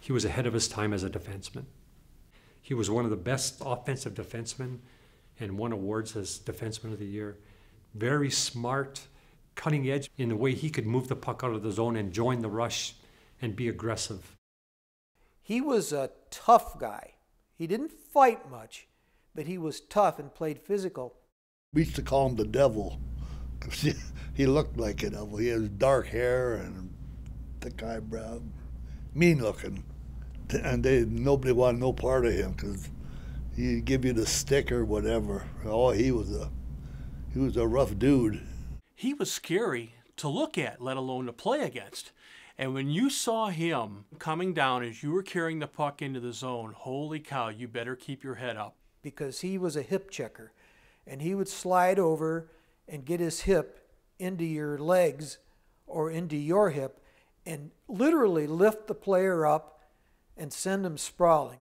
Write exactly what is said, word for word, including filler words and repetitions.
He was ahead of his time as a defenseman. He was one of the best offensive defensemen and won awards as Defenseman of the Year. Very smart, cutting edge in the way he could move the puck out of the zone and join the rush and be aggressive. He was a tough guy. He didn't fight much, but he was tough and played physical. We used to call him the devil, because he, he looked like a devil. He had dark hair and thick eyebrow, mean looking. And they nobody wanted no part of him, because he'd give you the stick or whatever. Oh, he was a he was a rough dude. He was scary to look at, let alone to play against. And when you saw him coming down as you were carrying the puck into the zone, holy cow, you better keep your head up. Because he was a hip checker, and he would slide over and get his hip into your legs or into your hip and literally lift the player up and send him sprawling.